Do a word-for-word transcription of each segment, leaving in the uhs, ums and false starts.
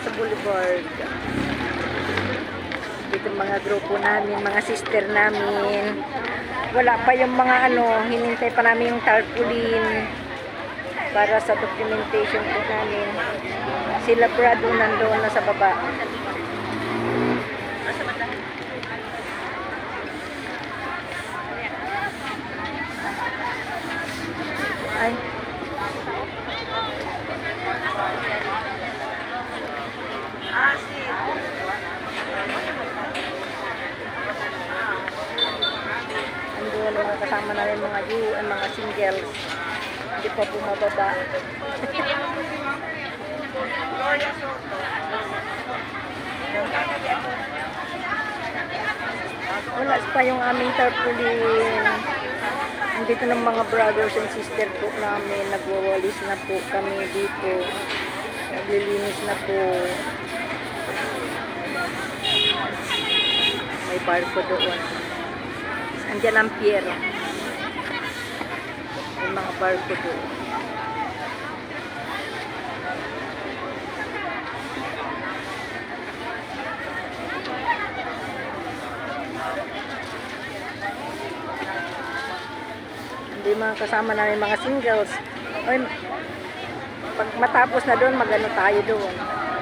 sa Boulevard. Dito mga grupo namin, mga sister namin. Wala pa yung mga ano, hinintay pa namin yung tarpaulin para sa documentation po namin. Sila Brado nandoon na sa baba. Ay. Andun mga kasama namin mga U, mga singles. Hindi pa bumababa. Wala pa yung aming tarpaulin. Dito ng mga brothers and sister po namin. Nagwawalis na po kami dito. Naglilinis na po. May barko doon. Andiyan ang pier. May mga barko doon. Hindi mga kasama namin mga singles. Oy, pag matapos na doon, magano tayo doon.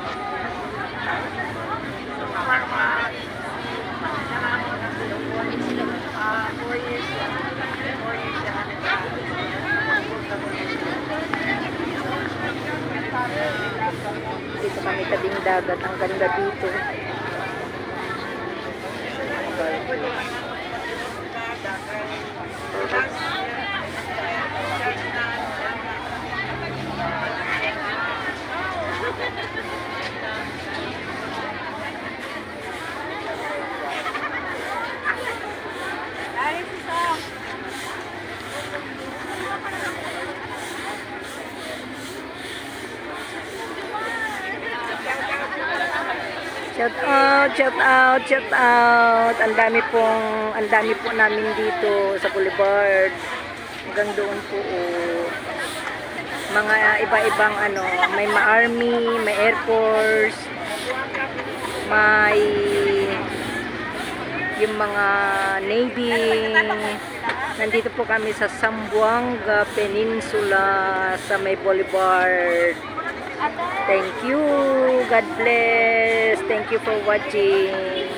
Dito kami tabing dagat. Ang ganda dito. Shout out, shout out, shout out. Ang dami pong, ang dami po namin dito sa Boulevard. Hanggang doon po. Oh. Mga iba-ibang ano, may ma-army, may air force, may yung mga navy. Nandito po kami sa Zamboanga Peninsula sa may Boulevard. Thank you. God bless. Thank you for watching.